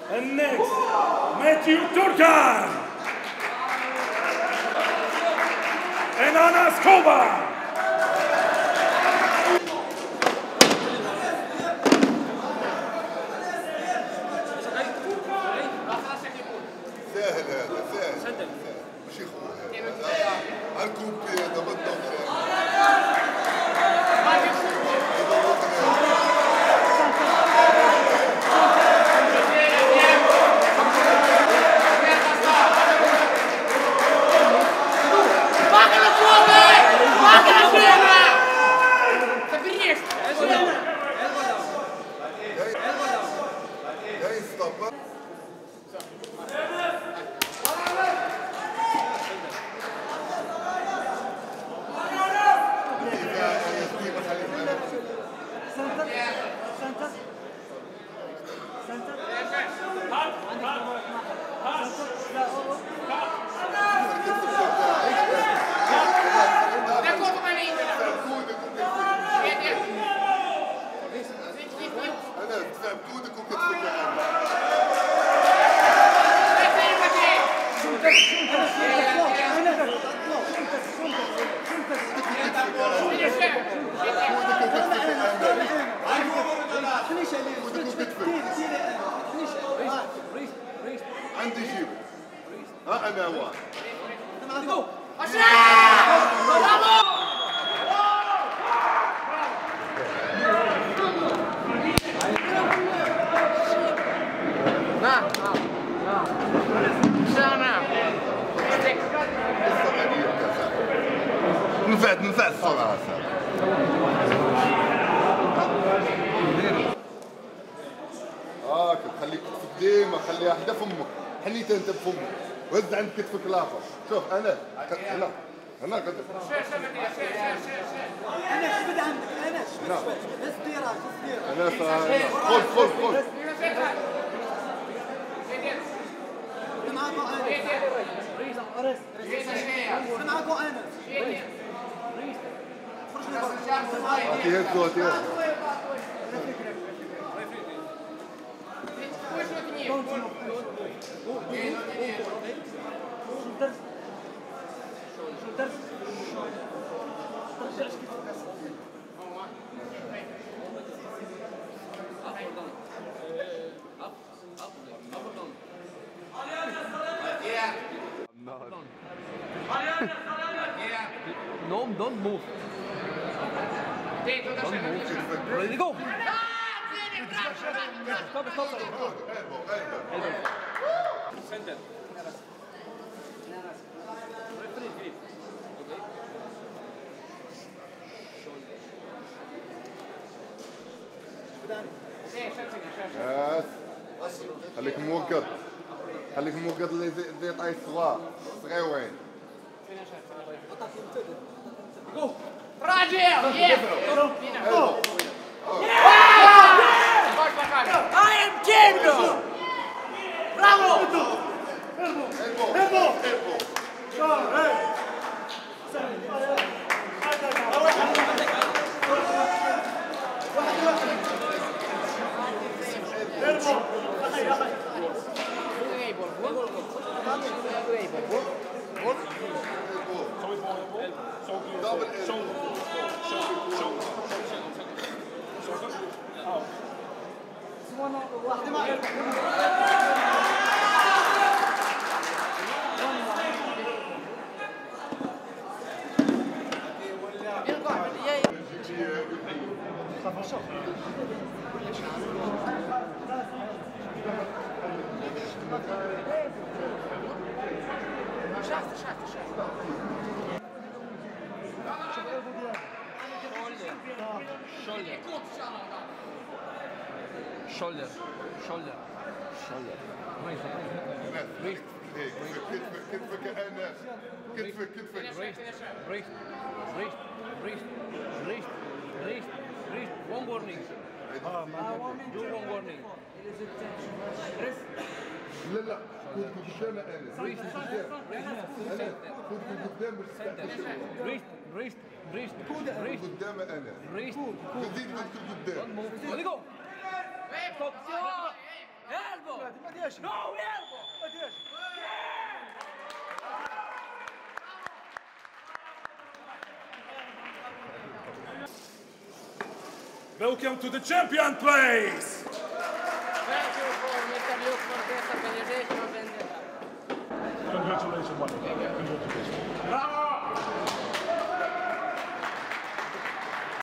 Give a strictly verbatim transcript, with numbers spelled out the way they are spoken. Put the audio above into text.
And next, Matthew Turkan and Anas Koba. سهل هذا سهل ماشي خويا هذا الكوبي هذا بالضبط عندي جيب ها انا واحد نفعت نفعت الصراحه هاك خليك كتفك ديما خليها حدا فمك حنيتها انت بفمك وهز عند كتفك الاخر شوف انا هنا هنا قد انا شبد عندك انا بس ديرها بس ديرها انا خذ خذ خذ معاكو انا معاكو انا هاتي هاتو هاتي هاتو No, don't move. Don't move. Ready, go. Stop, stop, stop. Elbow. Center. Referee, grip. Okay. بس خليك موقد خليك موقد اللي زي زي طاي صغار صغيوين راجل I am champion! Bravo! Shoulder, shoulder, shoulder. Raise, raise, raise. كتفك كتفك انا كتفك كتفك Raise, raise, raise, raise, raise, raise, raise. One warning. Do one warning. لا لا كنت قدام انا Raise, انا كنت قدام raise, raise, raise, raise. قدام انا Raise. تزيد كنت قدام Don't move. Let go. Stop. Elbow. هذه ما ديهاش No, elbow. ما ديهاش Welcome to the champion place. Thank you for Mister Luke for this organization of Vendetta. Congratulations, one. Congratulations.